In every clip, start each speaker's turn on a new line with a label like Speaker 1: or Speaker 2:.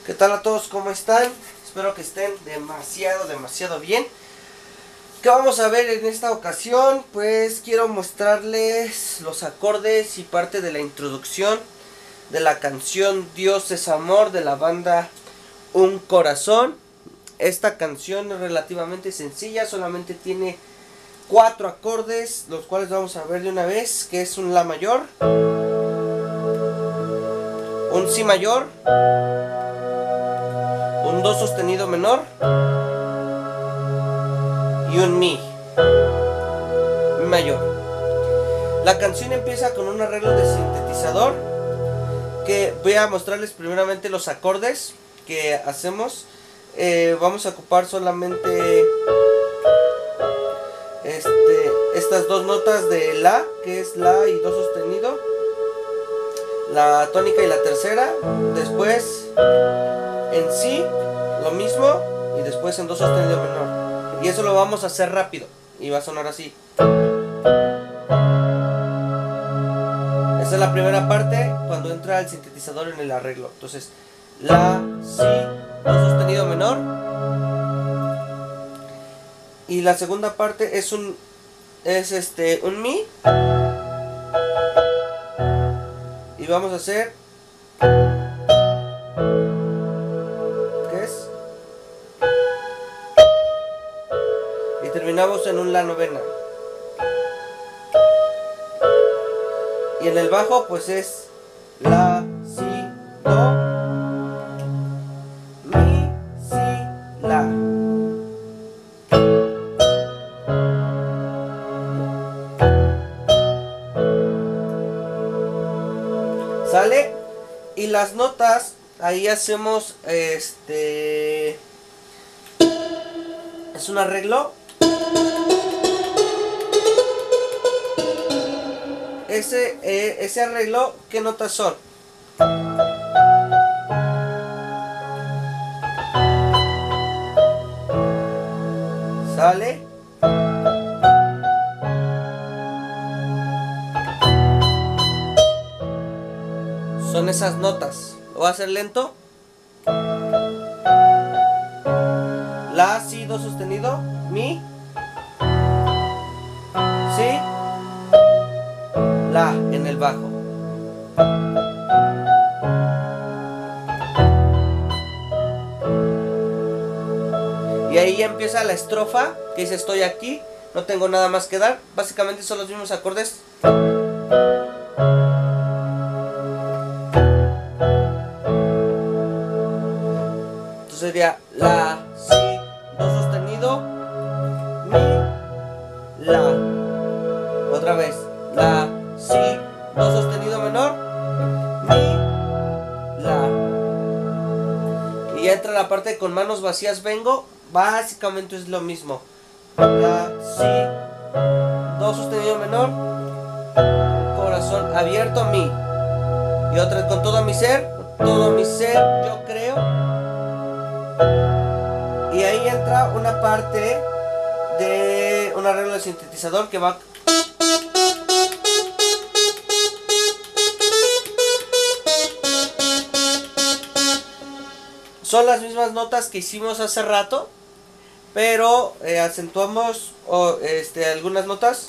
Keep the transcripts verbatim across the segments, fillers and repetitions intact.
Speaker 1: ¿Qué tal a todos? ¿Cómo están? Espero que estén demasiado, demasiado bien. ¿Qué vamos a ver en esta ocasión? Pues quiero mostrarles los acordes y parte de la introducción de la canción Dios es Amor de la banda Un Corazón. Esta canción es relativamente sencilla, solamente tiene cuatro acordes, los cuales vamos a ver de una vez, que es un La mayor, un Si mayor, un Do sostenido menor y un Mi, Mi mayor. La canción empieza con un arreglo de sintetizador, que voy a mostrarles primeramente los acordes que hacemos. Eh, vamos a ocupar solamente este, estas dos notas de La, que es La y Do sostenido, la tónica y la tercera. Después en Si lo mismo, y después en Do sostenido menor, y eso lo vamos a hacer rápido y va a sonar así. Esa es la primera parte cuando entra el sintetizador en el arreglo. Entonces La, Si, Do sostenido menor, y la segunda parte es un es este un Mi, y vamos a hacer, ¿qué es? Y terminamos en un La novena. Y en el bajo pues es La, Si, Do, Mi, Si, La. ¿Sale? Y las notas, ahí hacemos este... es un arreglo. Ese, eh, ese arreglo, ¿qué notas son? ¿Sale? Son esas notas. Lo voy a hacer lento. La, Si, Do sostenido, Mi, Si, La en el bajo. Y ahí ya empieza la estrofa, que dice estoy aquí, no tengo nada más que dar. Básicamente son los mismos acordes. Entonces sería La, Si, Do sostenido, Mi, La. Otra vez. La, Si, Do sostenido menor, Mi, La. Y ya entra la parte de con manos vacías vengo. Básicamente es lo mismo. La, Si, Do sostenido menor, corazón abierto, Mi. Y otra vez con todo mi ser, todo mi ser, yo creo. Y ahí entra una parte de un arreglo de sintetizador que va... Son las mismas notas que hicimos hace rato, pero eh, acentuamos oh, este, algunas notas.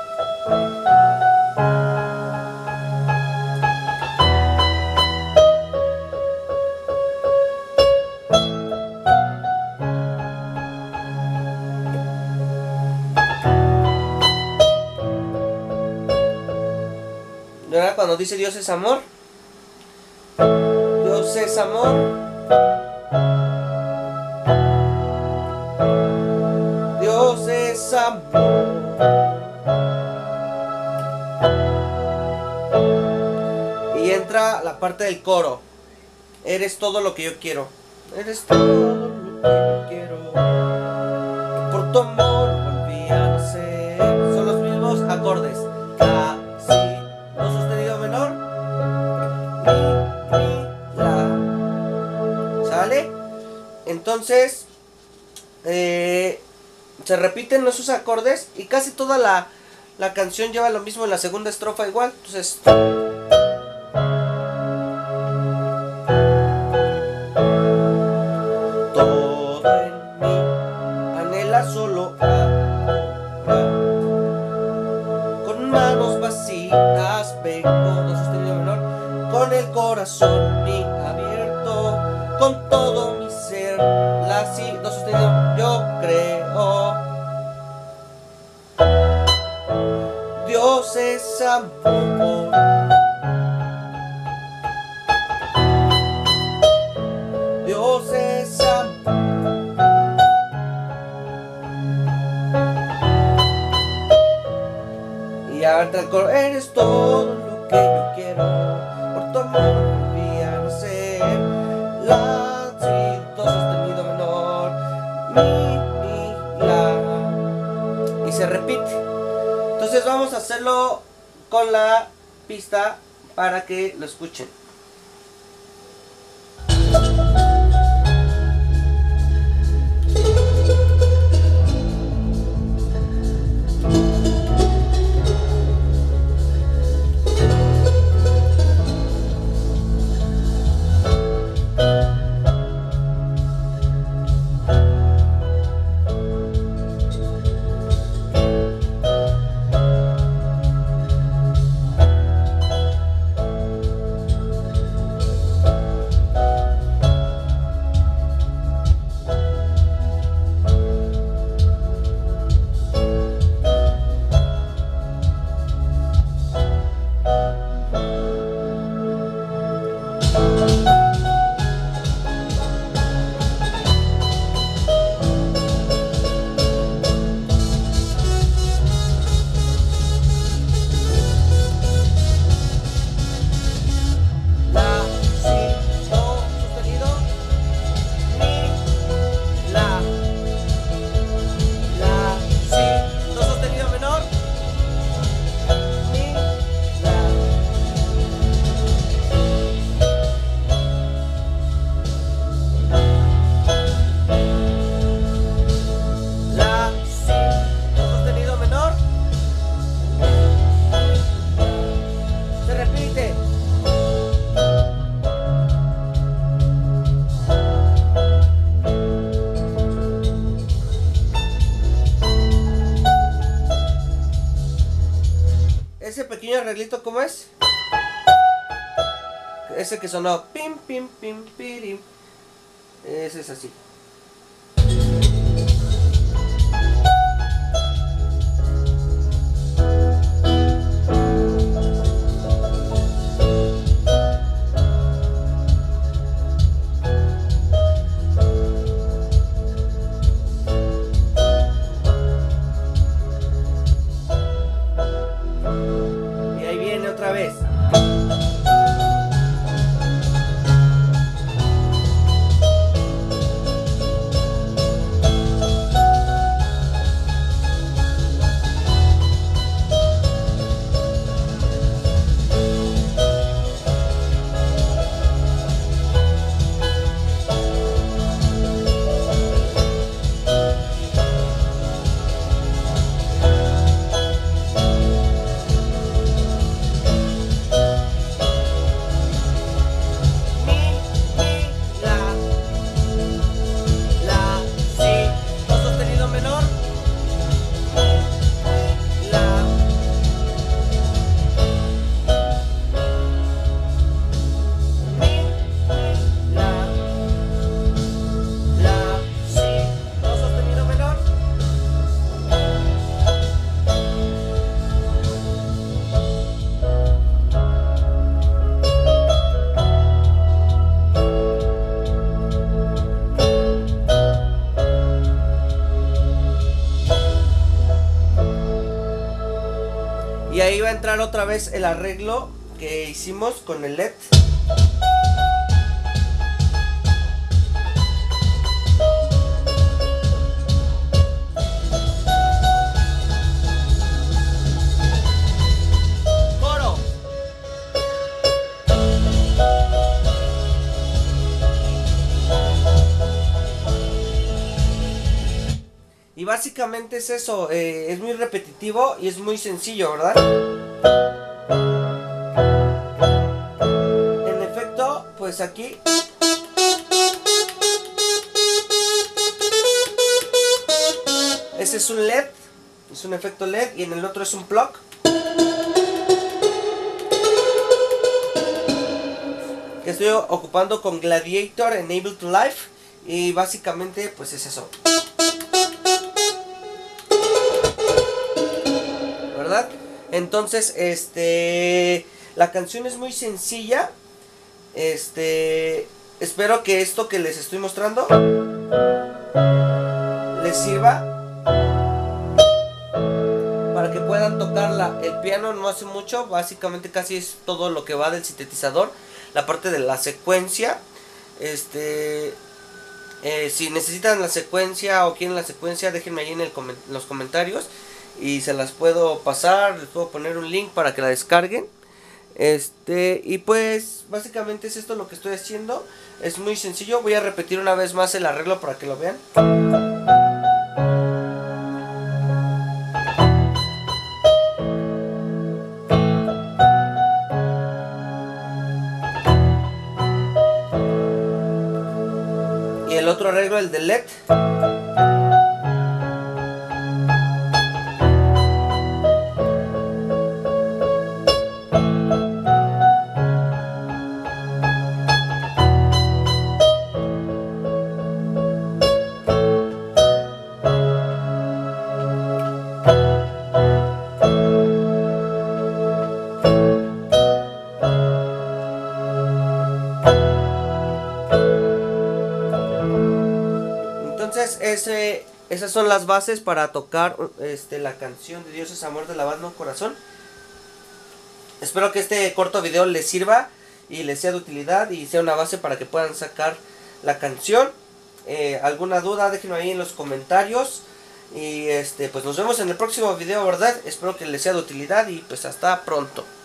Speaker 1: Y ahora cuando dice Dios es amor, Dios es amor, Dios es amor. Y entra la parte del coro. Eres todo lo que yo quiero. Eres todo lo que yo quiero. Por tu amor volví a nacer. Son los mismos acordes. La, Si, Do sostenido menor, Mi, Mi, La. ¿Sale? Entonces eh, se repiten esos acordes y casi toda la, la canción lleva lo mismo en la segunda estrofa igual. Entonces mi abierto con todo mi ser. La, si, do sostenido, yo creo. Dios es amor. Dios es amor. Y ahora el coro, eres todo lo que yo quiero. Por tu amor volví a nacer. La, si, do sostenido menor. Mi, mi, la. Y se repite. Entonces vamos a hacerlo con la pista para que lo escuchen. Ese pequeño arreglito, ¿cómo es? Ese que sonó pim pim pim pirim. Ese es así. Y ahí viene otra vez. Y ahí va a entrar otra vez el arreglo que hicimos con el L E D. Coro. Y básicamente es eso, eh, es muy repetitivo y es muy sencillo, ¿verdad? En efecto, pues aquí ese es un L E D, es un efecto L E D, y en el otro es un plug. que estoy ocupando con Gladiator Enable to Life. Y básicamente pues es eso, ¿verdad? Entonces, este, la canción es muy sencilla. Este, espero que esto que les estoy mostrando les sirva para que puedan tocarla. El piano no hace mucho, básicamente casi es todo lo que va del sintetizador, la parte de la secuencia. Este, eh, si necesitan la secuencia o quieren la secuencia, déjenme ahí en el coment los comentarios y se las puedo pasar, les puedo poner un link para que la descarguen. Este, y pues básicamente es esto lo que estoy haciendo. Es muy sencillo. Voy a repetir una vez más el arreglo para que lo vean. Y el otro arreglo, el de L E D. Entonces ese, esas son las bases para tocar este, la canción de Dios es amor de la banda Corazón. Espero que este corto video les sirva y les sea de utilidad y sea una base para que puedan sacar la canción. Eh, alguna duda déjenlo ahí en los comentarios. Y este pues nos vemos en el próximo video, ¿verdad? Espero que les sea de utilidad y pues hasta pronto.